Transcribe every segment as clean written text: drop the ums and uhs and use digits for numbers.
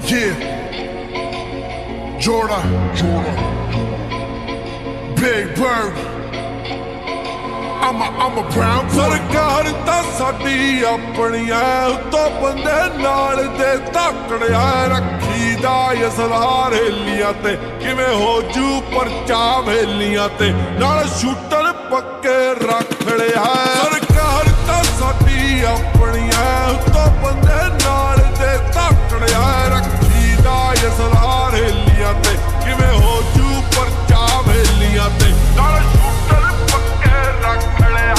Yeah, Jordan, Big Bird. I'm a brown ਸਰਕਾਰ ਤਾਂ ਸਾਡੀ ਆਪਣੀਆਂ ਉਤੋਂ ਬੰਦੇ ਨਾਲ ਦੇ ਧਾਕੜਿਆ ਰੱਖੀਦਾ ਅਸਲਾ ਰੇਲੀਆਂ ਤੇ ਕਿਵੇਂ ਹੋ ਜੂ ਪਰਚਾ ਵੇਲੀਆਂ ਤੇ ਨਾਲ ਸ਼ੂਟਰ ਪੱਕੇ ਰੱਖ ਲਿਆ ਸਰਕਾਰ ਤਾਂ ਸਾਡੀ ਆਪਣੀਆਂ ਉਤੋਂ ਬੰਦੇ ਨਾਲ ਦੇ ਧਾਕੜਿਆ ਰੱਖੀਦਾ ਅਸਲਾ ਰੇਲੀਆਂ ਤੇ ਕਿਵੇਂ ਹੋ ਜੂ ਪਰਚਾ ਵੇਲੀਆਂ ਤੇ ਨਾਲ ਸ਼ੂਟਰ ਪੱਕੇ ਰੱਖ ਲਿਆ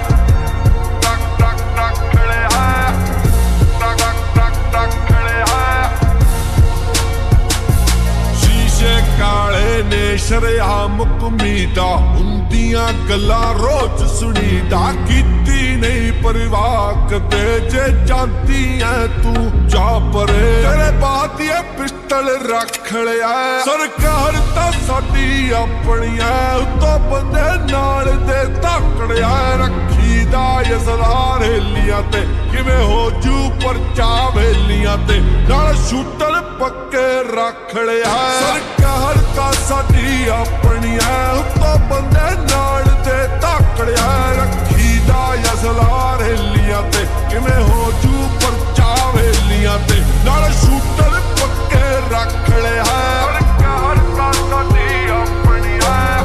ਕਾਲੇ ਨੇ ਸ਼ਰਿਆਮ ਕੁਮੀਦਾ ਹੁੰਦੀਆਂ ਗੱਲਾਂ ਰੋਜ਼ ਸੁਣੀਦਾ ਕੀਤੀ ਨਹੀਂ ਪਰਵਾਹ ਕਦੇ ਜੇ ਜਾਂਦੀ ਐ ਤੂੰ ਜਾ ਪਰੇ ਤੇਰੇ ਬਾਤ ਇਹ ਪਿਸਟਲ ਰੱਖ ਲਿਆ ਸਰਕਾਰ ਤਾਂ ਸਾਡੀ ਆਪਣੀਆਂ ਉਤੋਂ ਬੰਦੇ ਨਾਲ ਦੇ ਧਾਕੜਿਆ ਰੱਖੀਦਾ ਅਸਲਾ ਰੇਲੀਆਂ ਤੇ ਕਿਵੇਂ ਹੋ ਜੂ ਪਰਚਾ ਵੇਲੀਆਂ ਤੇ ਨਾਲ ਸ਼ੂਟਰ ਪੱਕੇ ਰੱਖ ਲਿਆ ਸਰਕਾਰ ਤਾਂ ਸਾਡੀ ਆਪਣੀਆਂ ਉਤੋਂ ਬੰਦੇ ਨਾਲ ਦੇ ਧਾਕੜਿਆ ਰੱਖੀਦਾ ਅਸਲਾ ਰੇਲੀਆਂ ਤੇ ਕਿਵੇਂ ਹੋ ਜੂ ਪਰਚਾ ਵੇਲੀਆਂ ਤੇ ਨਾਲ ਸ਼ੂਟਰ ਪੱਕੇ ਰੱਖ ਲਿਆ ਸਰਕਾਰ ਤਾਂ ਸਾਡੀ ਆਪਣੀਆਂ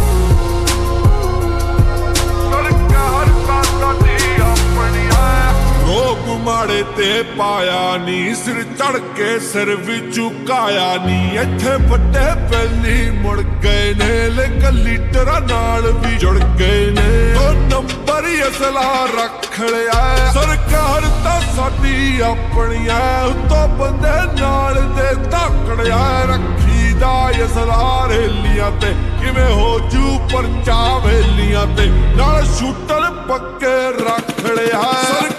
ਸਰਕਾਰ ਤਾਂ ਸਾਡੀ ਆਪਣੀਆਂ ਰੋਗ ਮਾੜੇ ਤੇ ਪਾਇਆ ਨੀ ਸਿਰ ਚੜ ਕੇ ਸਿਰ ਵੀ ਝੁਕਾਇਆ ਨੀ ਇੱਥੇ ਵੱਡੇ ਪਹਿਲੀ ਮੁੜ ਗਏ ਨੇ ਲੇਕਿਨ ਲੀਡਰਾਂ ਨਾਲ ਵੀ ਜੁੜ ਗਏ ਨੇ ਉਹ ਨੰਬਰ ਅਸਲਾ ਰੱਖ ਲਿਆ ਸਰਕਾਰ ਤਾਂ ਸਾਡੀ ਆਪਣੀਆਂ ਉਤੋਂ ਬੰਦੇ ਨਾਲ ਦੇ ਧਾਕੜਿਆ ਰੱਖੀਦਾ ਅਸਲਾ ਰੇਲੀਆਂ ਤੇ ਕਿਵੇਂ ਹੋ ਜੂ ਪਰਚਾ ਵੇਲੀਆਂ ਤੇ ਨਾਲ ਸ਼ੂਟਰ ਪੱਕੇ ਰੱਖ ਲਿਆ